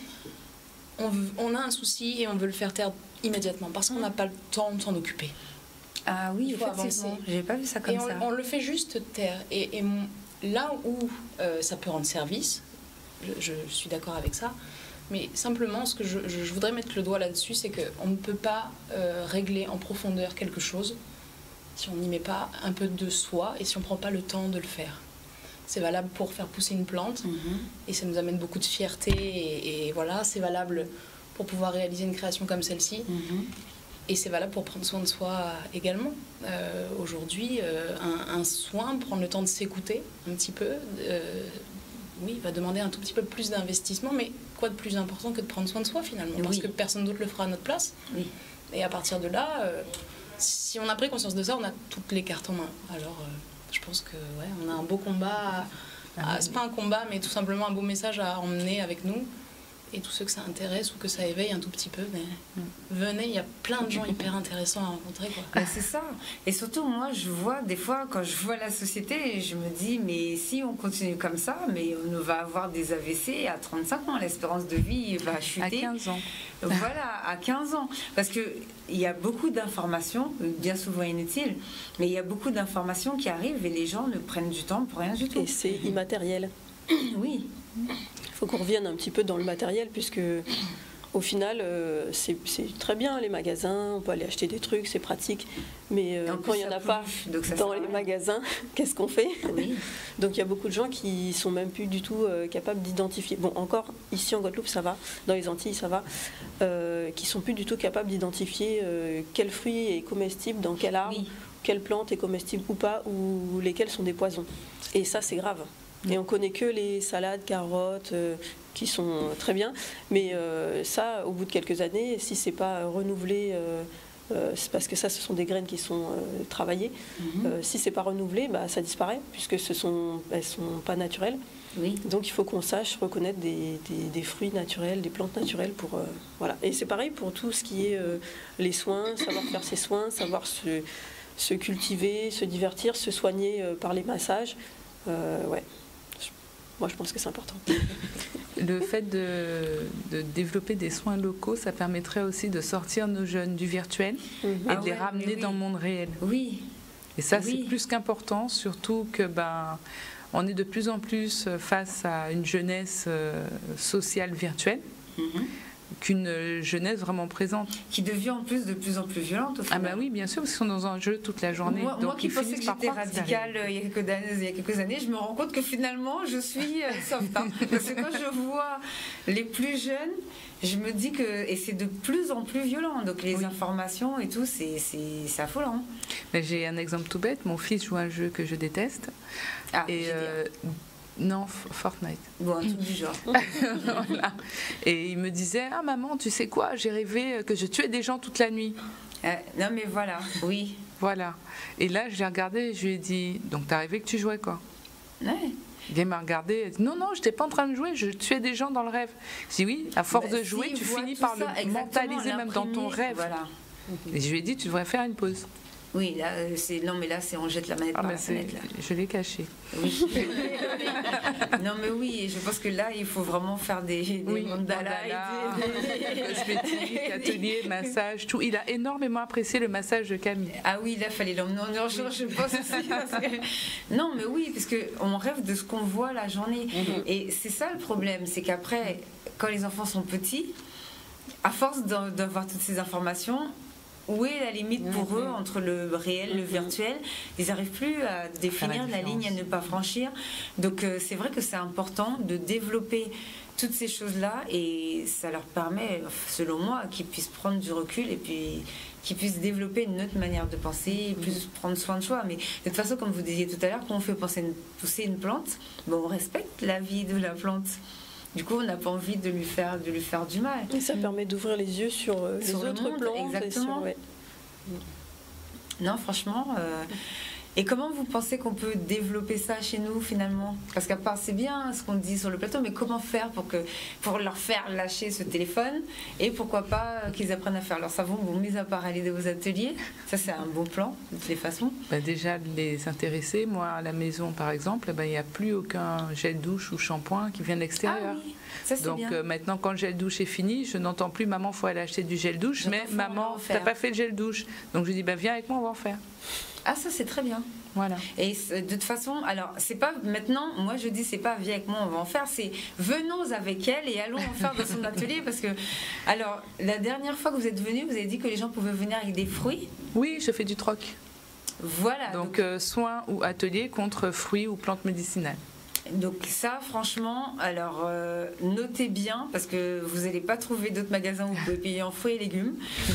On a un souci et on veut le faire taire immédiatement parce qu'on n'a pas le temps de s'en occuper. Ah oui, effectivement. J'ai pas vu ça comme ça. On le fait juste taire. Et là où ça peut rendre service, je suis d'accord avec ça. Mais simplement, ce que je voudrais mettre le doigt là-dessus, c'est qu'on ne peut pas régler en profondeur quelque chose si on n'y met pas un peu de soi et si on ne prend pas le temps de le faire. C'est valable pour faire pousser une plante et ça nous amène beaucoup de fierté et voilà, c'est valable pour pouvoir réaliser une création comme celle-ci. Et c'est valable pour prendre soin de soi également. Aujourd'hui, un soin, prendre le temps de s'écouter un petit peu, oui, va demander un tout petit peu plus d'investissement, mais quoi de plus important que de prendre soin de soi finalement, parce que personne d'autre le fera à notre place. Et à partir de là, si on a pris conscience de ça, on a toutes les cartes en main. Alors, je pense que on a un beau combat, c'est pas un combat, mais tout simplement un beau message à emmener avec nous. Et tous ceux que ça intéresse ou que ça éveille un tout petit peu, venez, il y a plein de gens hyper intéressants à rencontrer. C'est ça. Et surtout, moi, je vois, des fois, quand je vois la société, je me dis, mais si on continue comme ça, mais on va avoir des AVC à 35 ans, l'espérance de vie va chuter. À 15 ans. Voilà, à 15 ans. Parce qu'il y a beaucoup d'informations, bien souvent inutiles, mais il y a beaucoup d'informations qui arrivent et les gens ne prennent du temps pour rien du tout. Et c'est immatériel. Oui. Il faut qu'on revienne un petit peu dans le matériel, puisque au final, c'est très bien les magasins, on peut aller acheter des trucs, c'est pratique, mais quand il n'y en a pas dans les magasins, qu'est-ce qu'on fait? Donc il y a beaucoup de gens qui sont même plus du tout capables d'identifier. Bon, encore ici en Guadeloupe, ça va, dans les Antilles, ça va, qui sont plus du tout capables d'identifier quel fruit est comestible, dans quel arbre, quelle plante est comestible ou pas, ou lesquels sont des poisons. Et ça, c'est grave. Et on connaît que les salades, carottes, qui sont très bien. Mais ça, au bout de quelques années, si c'est pas renouvelé, c'est parce que ça, ce sont des graines qui sont travaillées. Si c'est pas renouvelé, ça disparaît, puisque elles sont pas naturelles. Donc il faut qu'on sache reconnaître des fruits naturels, des plantes naturelles pour voilà. Et c'est pareil pour tout ce qui est les soins, savoir faire ses soins, savoir se cultiver, se divertir, se soigner par les massages. Ouais. Moi, je pense que c'est important. Le fait de développer des soins locaux, ça permettrait aussi de sortir nos jeunes du virtuel et de les ramener dans le monde réel. Oui. Et ça, c'est plus qu'important, surtout que on est de plus en plus face à une jeunesse sociale virtuelle. Qu'une jeunesse vraiment présente. Qui devient en plus de plus en plus violente au final. Ah oui, bien sûr, parce qu'ils sont dans un jeu toute la journée. Moi qui pensais que j'étais radicale il y a quelques années, je me rends compte que finalement, je suis soft. Parce que quand je vois les plus jeunes, je me dis que... Et c'est de plus en plus violent. Donc les informations et tout, c'est affolant. Mais j'ai un exemple tout bête. Mon fils joue à un jeu que je déteste. Non, Fortnite. Bon, un truc du genre. Voilà. Et il me disait, ah maman, tu sais quoi, j'ai rêvé que je tuais des gens toute la nuit. Non mais voilà, oui. Voilà. Et là, je l'ai regardé et je lui ai dit, donc t'as rêvé que tu jouais quoi? Ouais. Il m'a regardé et dit, non, je n'étais pas en train de jouer, je tuais des gens dans le rêve. Je dis oui, à force de jouer, tu finis par le mentaliser même dans ton rêve. Voilà. Et je lui ai dit, tu devrais faire une pause. Oui, là, on jette la manette par la fenêtre. Là. Je l'ai caché. Oui. Non, mais oui, je pense que là, il faut vraiment faire des mandalas, des cosmétiques, ateliers, massages, tout. Il a énormément apprécié le massage de Camille. Ah oui, là, il fallait l'emmener en urgence, je pense aussi. Non, mais oui, parce qu'on rêve de ce qu'on voit la journée. Et c'est ça le problème, c'est qu'après, quand les enfants sont petits, à force d'avoir toutes ces informations, où est la limite pour eux entre le réel et le virtuel? Ils n'arrivent plus à définir la ligne à ne pas franchir. Donc c'est vrai que c'est important de développer toutes ces choses-là et ça leur permet, selon moi, qu'ils puissent prendre du recul et puis qu'ils puissent développer une autre manière de penser, plus prendre soin de soi. Mais de toute façon, comme vous disiez tout à l'heure, quand on fait pousser une plante, on respecte la vie de la plante. Du coup, on n'a pas envie de lui faire du mal. Et ça permet d'ouvrir les yeux sur les autres plantes. Exactement. Non, franchement. Et comment vous pensez qu'on peut développer ça chez nous finalement? Parce qu'à part, c'est bien ce qu'on dit sur le plateau, mais comment faire pour leur faire lâcher ce téléphone et pourquoi pas qu'ils apprennent à faire leur savon, mis à part aller aux ateliers? Ça, c'est un bon plan de toutes les façons. Déjà, les intéresser. Moi, à la maison, par exemple, il n'y a plus aucun gel douche ou shampoing qui vient de l'extérieur. Ah oui. Ça, donc maintenant, quand le gel douche est fini, je n'entends plus maman, faut aller acheter du gel douche, mais maman, t'as pas fait le gel douche. Donc je dis viens avec moi, on va en faire. Ah, ça c'est très bien. Voilà. Et de toute façon, alors c'est pas maintenant, moi je dis c'est pas viens avec moi, on va en faire, c'est venons avec elle et allons en faire dans son atelier parce que, alors la dernière fois que vous êtes venue, vous avez dit que les gens pouvaient venir avec des fruits. Oui, je fais du troc. Voilà. Donc soins ou atelier contre fruits ou plantes médicinales. Donc ça, franchement, alors notez bien, parce que vous n'allez pas trouver d'autres magasins où vous pouvez payer en fruits et légumes.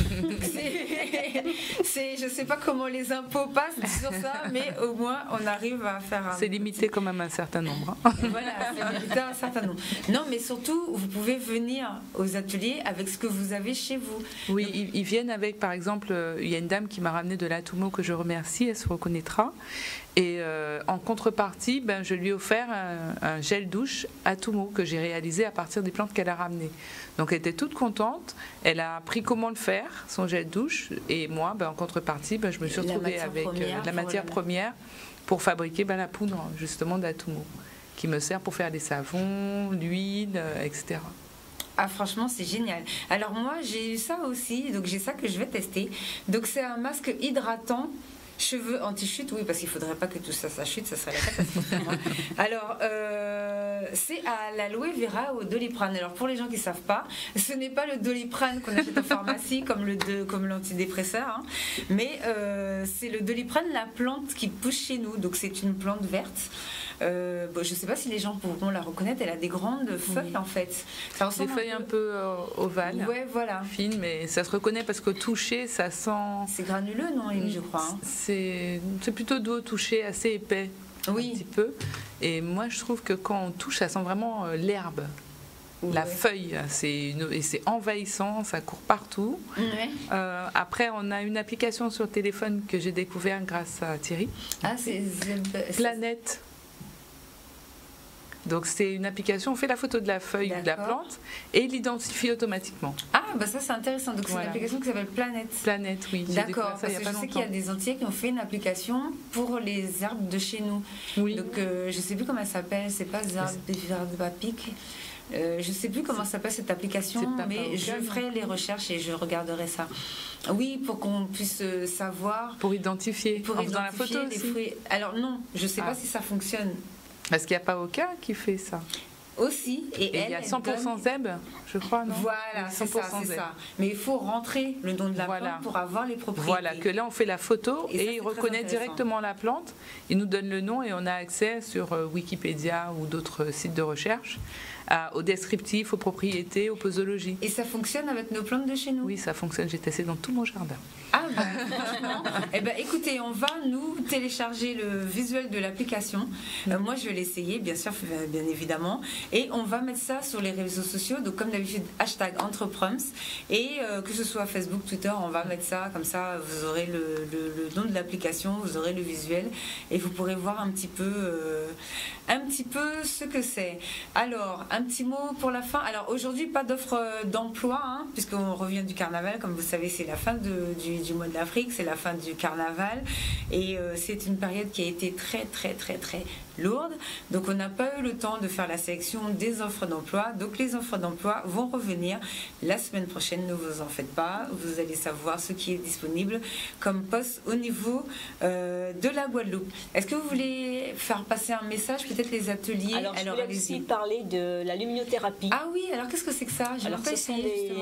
Je ne sais pas comment les impôts passent sur ça, mais au moins on arrive à faire un... C'est limité quand même à un certain nombre. Voilà, c'est limité à un certain nombre. Non, mais surtout, vous pouvez venir aux ateliers avec ce que vous avez chez vous. Oui, donc, ils viennent avec, par exemple, il y a une dame qui m'a ramené de l'Atumo que je remercie, elle se reconnaîtra. Et en contrepartie, je lui ai offert un gel douche Atumo que j'ai réalisé à partir des plantes qu'elle a ramenées. Donc elle était toute contente, elle a appris comment le faire, son gel douche, et moi, en contrepartie, je me suis retrouvée avec la matière première pour fabriquer la poudre justement d'Atumo, qui me sert pour faire des savons, l'huile, etc. Ah franchement c'est génial. Alors moi j'ai eu ça aussi, donc j'ai ça que je vais tester. Donc c'est un masque hydratant cheveux anti-chute, oui, parce qu'il ne faudrait pas que tout ça chute, ça serait la catastrophe. Alors, c'est à l'aloe vera au Doliprane. Alors, pour les gens qui ne savent pas, ce n'est pas le Doliprane qu'on achète en pharmacie comme l'antidépresseur, hein, mais c'est le Doliprane, la plante qui pousse chez nous. Donc, c'est une plante verte. Je ne sais pas si les gens pourront la reconnaître, elle a des grandes feuilles en fait. Ça ressemble des feuilles un peu ovales, ouais, voilà. Fines, mais ça se reconnaît parce qu'au toucher, ça sent... C'est granuleux, non, je crois. Hein. C'est plutôt doux au toucher, assez épais, oui. Un petit peu. Et moi, je trouve que quand on touche, ça sent vraiment l'herbe. La feuille, et c'est envahissant, ça court partout. Ouais. Après, on a une application sur téléphone que j'ai découvert grâce à Thierry. Ah, c'est Planète. Donc c'est une application, on fait la photo de la feuille ou de la plante et l'identifie automatiquement. Ah ça c'est intéressant, donc c'est une application qui s'appelle Planète. Planète, oui. D'accord, parce que je sais qu'il y a des Antillais qui ont fait une application pour les arbres de chez nous. Oui. Donc je sais plus comment elle s'appelle, c'est pas Zarbapic. Je sais plus comment s'appelle cette application, mais je ferai les recherches et je regarderai ça. Oui, pour qu'on puisse savoir... Pour identifier, dans la photo les fruits. Alors non, je sais pas si ça fonctionne. Parce qu'il n'y a pas aucun qui fait ça. Aussi, et il y a 100% zèbre, je crois, non? Voilà, c'est ça. Mais il faut rentrer le nom de la plante pour avoir les propriétés. Voilà, que là on fait la photo et il reconnaît directement la plante, il nous donne le nom et on a accès sur Wikipédia ou d'autres sites de recherche aux descriptifs, aux propriétés, aux posologies. Et ça fonctionne avec nos plantes de chez nous? Oui, ça fonctionne, j'ai testé dans tout mon jardin. Ah franchement, écoutez, on va nous télécharger le visuel de l'application. Moi, je vais l'essayer, bien sûr, bien évidemment. Et on va mettre ça sur les réseaux sociaux. Donc, comme d'habitude, #Entreprums. Et que ce soit Facebook, Twitter, on va mettre ça. Comme ça, vous aurez le nom de l'application, vous aurez le visuel. Et vous pourrez voir un petit peu ce que c'est. Alors, un petit mot pour la fin. Alors, aujourd'hui, pas d'offre d'emploi, hein, puisqu'on revient du carnaval. Comme vous savez, c'est la fin du mois de l'Afrique, c'est la fin du carnaval et c'est une période qui a été très très très très lourde, donc on n'a pas eu le temps de faire la sélection des offres d'emploi, donc les offres d'emploi vont revenir la semaine prochaine, ne vous en faites pas, vous allez savoir ce qui est disponible comme poste au niveau de la Guadeloupe. Est-ce que vous voulez faire passer un message, peut-être les ateliers? Alors je voulais aussi parler de la luminothérapie. Ah oui, alors qu'est-ce que c'est que ça? Alors ce sont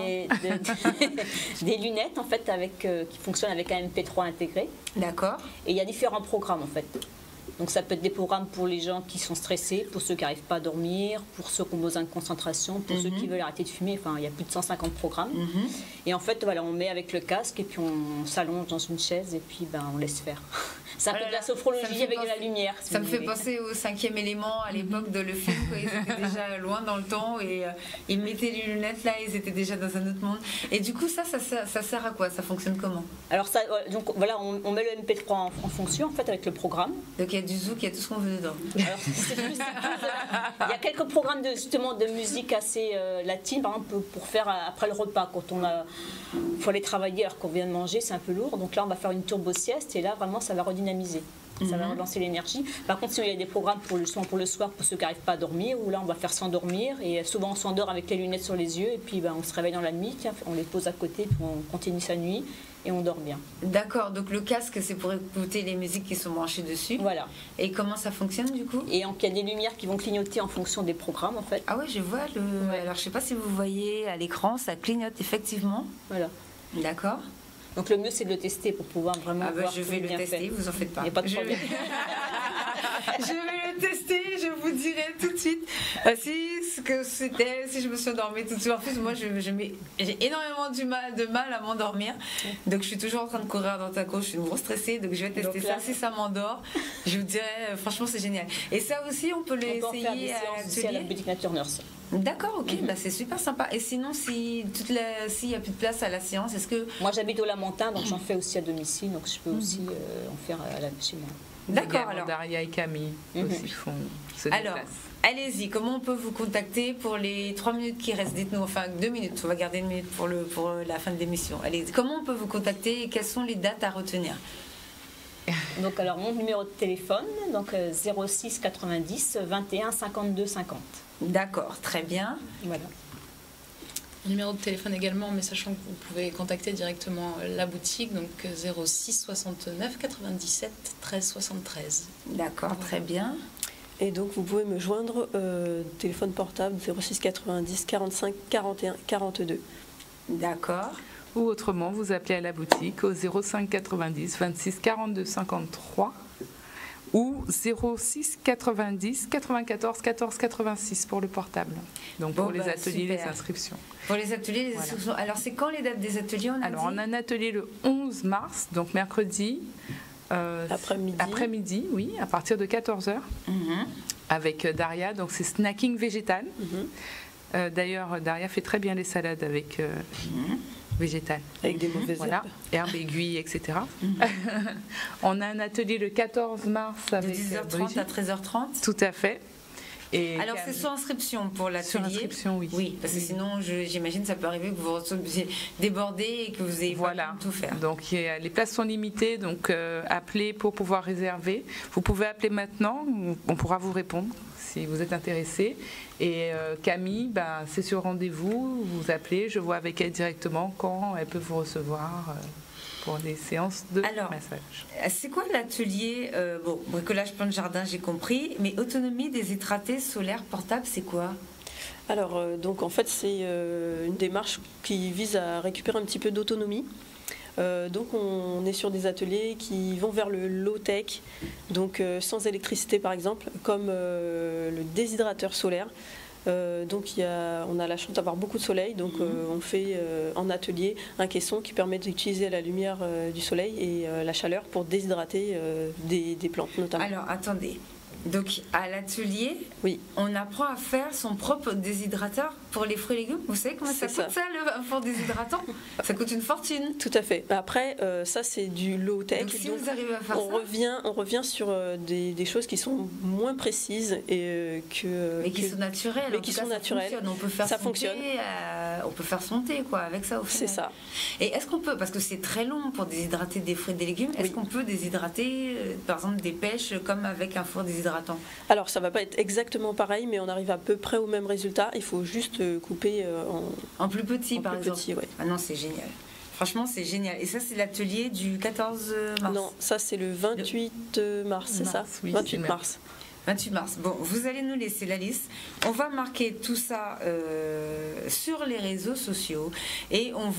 des lunettes en fait qui fonctionnent avec un MP3 intégré. D'accord. Et il y a différents programmes en fait. Donc ça peut être des programmes pour les gens qui sont stressés, pour ceux qui n'arrivent pas à dormir, pour ceux qui ont besoin de concentration, pour ceux qui veulent arrêter de fumer. Enfin, il y a plus de 150 programmes. Et en fait, voilà, on met avec le casque et puis on s'allonge dans une chaise et puis on laisse faire. C'est un peu de la sophrologie avec de la lumière. Ça me fait penser au 5e élément à l'époque de le film, quand ils étaient déjà loin dans le temps et ils mettaient les lunettes là, ils étaient déjà dans un autre monde. Et du coup, ça sert à quoi? Ça fonctionne comment? Alors donc voilà, on met le MP3 en fonction en fait avec le programme. Donc il y a du zouk, il y a tout ce qu'on veut dedans. Alors, il y a quelques programmes de musique assez latine, par exemple pour faire après le repas, quand faut aller travailler alors qu'on vient de manger, c'est un peu lourd. Donc là, on va faire une turbo sieste et là vraiment, ça va redynamiser. Ça va relancer l'énergie. Par contre, si il y a des programmes pour le soir pour ceux qui n'arrivent pas à dormir, où là on va faire s'endormir et souvent on s'endort avec les lunettes sur les yeux et puis on se réveille dans la nuit, on les pose à côté, puis on continue sa nuit et on dort bien. D'accord, donc le casque c'est pour écouter les musiques qui sont branchées dessus. Voilà. Et comment ça fonctionne du coup? Et il y a des lumières qui vont clignoter en fonction des programmes en fait. Ah ouais, je vois Alors je sais pas si vous voyez à l'écran, ça clignote effectivement. Voilà. D'accord. Donc le mieux c'est de le tester pour pouvoir vraiment voir. Je vais le tester, vous en faites pas. Il n'y a pas de problème. Je vais le tester, je vous dirai tout de suite si je me suis endormie tout de suite. En plus, moi, j'ai énormément de mal à m'endormir. Donc, je suis toujours en train de courir dans ta course. Je suis une grosse stressée. Donc, je vais tester ça. Si ça m'endort, je vous dirai, franchement, c'est génial. Et ça aussi, on peut l'essayer à la Boutique Nature Nurse. D'accord, ok, c'est super sympa. Et sinon, s'il n'y a plus de place à la séance, est-ce que... Moi, j'habite au Lamentin, donc j'en fais aussi à domicile. Donc, je peux aussi en faire chez moi. D'accord, alors. Daria et Camille aussi se déplacent. Alors, allez-y, comment on peut vous contacter pour les 3 minutes qui restent? Dites-nous, enfin 2 minutes, on va garder 1 minute pour la fin de l'émission. Allez, comment on peut vous contacter et quelles sont les dates à retenir? Donc, alors, mon numéro de téléphone, donc 06 90 21 52 50. D'accord, très bien. Voilà. Numéro de téléphone également, mais sachant que vous pouvez contacter directement la boutique, donc 06 69 97 13 73. D'accord, très bien. Et donc vous pouvez me joindre téléphone portable 06 90 45 41 42. D'accord. Ou autrement, vous appelez à la boutique au 05 90 26 42 53 ou 06 90 94 14 86 pour le portable. Donc pour les ateliers, super. les inscriptions. Pour les ateliers, les inscriptions. Alors c'est quand les dates des ateliers? Alors on a un atelier le 11 mars, donc mercredi. Après-midi, oui, à partir de 14h, avec Daria. Donc c'est snacking végétal. D'ailleurs, Daria fait très bien les salades avec végétal. Avec des mauvaises voilà, herbes, aiguilles, etc. On a un atelier le 14 mars avec de 10h30 à 13h30. Tout à fait. Et alors c'est sur inscription pour l'atelier. Sur inscription, oui. Oui, parce que sinon, j'imagine, ça peut arriver que vous soyez débordé et que vous ayez pas tout faire. Donc les places sont limitées, donc appelez pour pouvoir réserver. Vous pouvez appeler maintenant, on pourra vous répondre si vous êtes intéressé. Et Camille, c'est sur rendez-vous, vous appelez, je vois avec elle directement quand elle peut vous recevoir pour des séances de massage. C'est quoi l'atelier bricolage plan de jardin, j'ai compris, mais autonomie des hydratés solaires portables, c'est quoi? Alors, donc en fait, c'est une démarche qui vise à récupérer un petit peu d'autonomie. Donc on est sur des ateliers qui vont vers le low-tech, donc sans électricité par exemple, comme le déshydrateur solaire. Donc on a la chance d'avoir beaucoup de soleil, donc on fait en atelier un caisson qui permet d'utiliser la lumière du soleil et la chaleur pour déshydrater des plantes notamment. Alors attendez, donc à l'atelier, oui, on apprend à faire son propre déshydrateur pour les fruits et légumes. Vous savez comment ça coûte ça, un fort déshydratant? Ça coûte une fortune. Tout à fait. Après, ça c'est du low-tech. Donc si vous arrivez à faire on revient sur des choses qui sont moins précises et qui sont naturelles. Mais qui sont naturelles. On peut faire ça fonctionne. On peut faire son thé avec ça au final. C'est ça. Et est-ce qu'on peut, parce que c'est très long pour déshydrater des fruits et des légumes, est-ce qu'on peut déshydrater par exemple des pêches comme avec un four déshydratant? Alors ça va pas être exactement pareil, mais on arrive à peu près au même résultat. Il faut juste couper en plus petit par exemple. Ouais. Ah non, c'est génial. Franchement, c'est génial. Et ça, c'est l'atelier du 14 mars? Non, ça c'est le 28 mars, c'est ça? Oui, 28 mars. 28 mars. Bon, vous allez nous laisser la liste. On va marquer tout ça sur les réseaux sociaux et on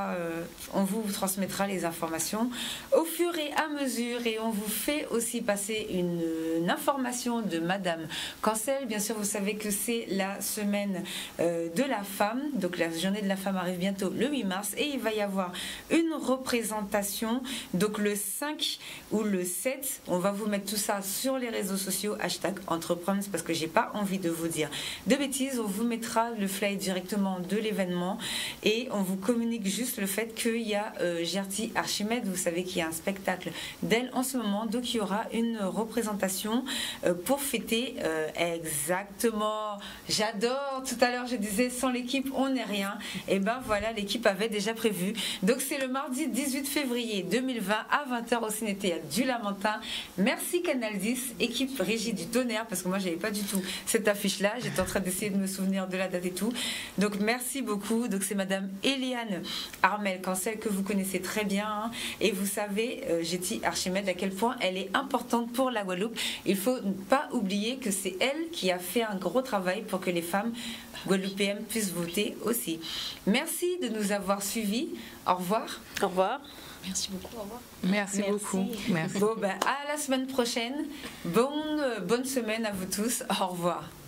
vous transmettra les informations au fur et à mesure. Et on vous fait aussi passer une information de Madame Cancel. Bien sûr, vous savez que c'est la semaine de la femme. Donc la journée de la femme arrive bientôt le 8 mars et il va y avoir une représentation. Donc le 5 ou le 7, on va vous mettre tout ça sur les réseaux sociaux. Entreprendre, parce que j'ai pas envie de vous dire de bêtises. On vous mettra le flyer directement de l'événement et on vous communique juste le fait qu'il y a Gertie Archimède, vous savez qu'il y a un spectacle d'elle en ce moment, donc il y aura une représentation pour fêter exactement, j'adore, tout à l'heure je disais sans l'équipe on n'est rien, et ben voilà, l'équipe avait déjà prévu, donc c'est le mardi 18 février 2020 à 20h au Ciné-Théâtre du Lamentin. Merci Canal 10, équipe régie du tonnerre, parce que moi j'avais pas du tout cette affiche là, j'étais en train d'essayer de me souvenir de la date et tout, donc merci beaucoup. Donc c'est Madame Eliane Armel Cancel que vous connaissez très bien, hein, et vous savez Gertie Archimède à quel point elle est importante pour la Guadeloupe. Il faut pas oublier que c'est elle qui a fait un gros travail pour que les femmes guadeloupéennes puissent voter aussi. Merci de nous avoir suivis, au revoir. Au revoir. Merci beaucoup, au revoir. Merci beaucoup. Merci. Bon, à la semaine prochaine. Bonne semaine à vous tous. Au revoir.